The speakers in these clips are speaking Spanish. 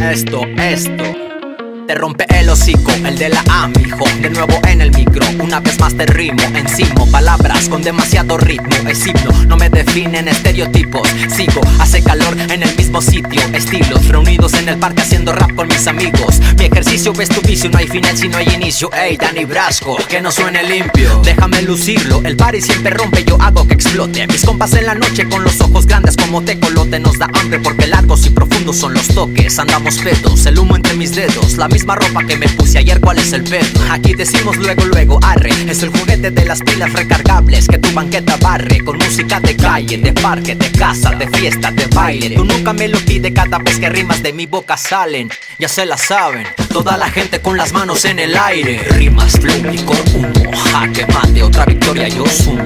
Esto te rompe el hocico, el de la A, mijo. De nuevo en el micro, una vez más te rimo. Encimo, palabras con demasiado ritmo. Es himno, no me definen estereotipos. Sigo, hace calor en el mismo sitio. Estilos reunidos en el parque haciendo rap con mis amigos. Mi ejercicio ves tu vicio, no hay final si no hay inicio. Ey, Dani Brasco, que no suene limpio. Déjame lucirlo, el party siempre rompe, yo hago que explote. Mis compas en la noche con los ojos grandes como tecolote. Nos da hambre porque largos y profundos son los toques. Andamos pedos, el humo entre mis dedos. La misma ropa que me puse ayer, ¿cuál es el pedo? Aquí decimos luego, arre. Es el juguete de las pilas recargables que tu banqueta barre. Con música de calle, de parque, de casa, de fiesta, de baile. Tú nunca me lo pides cada vez que rimas de mi boca salen. Ya se la saben, toda la gente con las manos en el aire. Rimas, flow, licor, humo. Jaque mate, otra victoria yo sumo.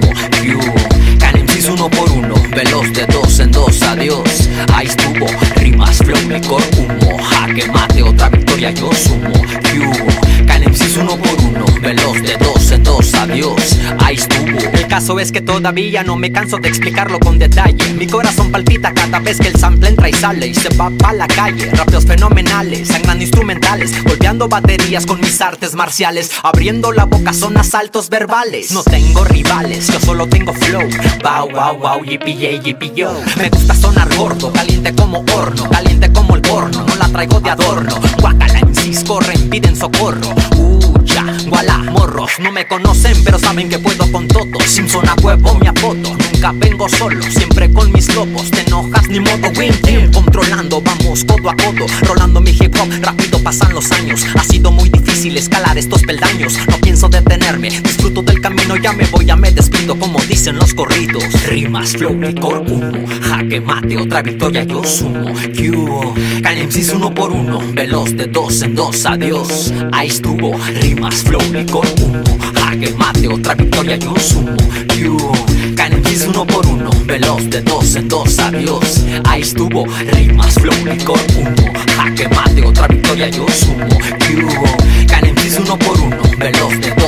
Caen MCs uno por uno, veloz de dos en dos, adiós. Ahí estuvo, rimas, flow, licor, humo. Jaque mate, otra victoria yo sumo. Caen MCs uno por uno, veloz de dos en dos, adiós. Ahí estuvo. El caso es que todavía no me canso de explicarlo con detalle. Mi corazón palpita cada vez que el sample entra y sale y se va pa' la calle. Rapeos fenomenales, sangrando instrumentales, golpeando baterías con mis artes marciales. Abriendo la boca son asaltos verbales. No tengo rivales, yo solo tengo flow. Bow, wow, wow, yippee, yippee, yo. Me gusta sonar gordo, caliente como horno, caliente como el porno. No la traigo de adorno. Guacala, MCs corren, piden socorro. Ya, guala, morros, no me conocen pero saben que puedo con todo. Simpson a huevo me apoto, nunca vengo solo, siempre con mis lobos. Te enojas ni modo win team, controlando, vamos codo a codo, rolando mi hip hop, rápido pasan los años. Ha sido muy difícil escalar estos peldaños, no pienso detenerme, disfruto del camino, ya me voy, ya me despido como dicen los corridos. Rimas, flow, licor, humo, jaque mate, otra victoria yo sumo. Caen MCs uno por uno, veloz de dos en dos, adiós. Ahí estuvo, rimas, flow, licor, humo, jaque mate, otra victoria yo sumo. Caen MCs uno por uno, veloz de dos en dos, adiós. Ahí estuvo, rimas, flow, licor, humo, jaque mate, otra victoria yo sumo. Caen MCs uno por uno, veloz de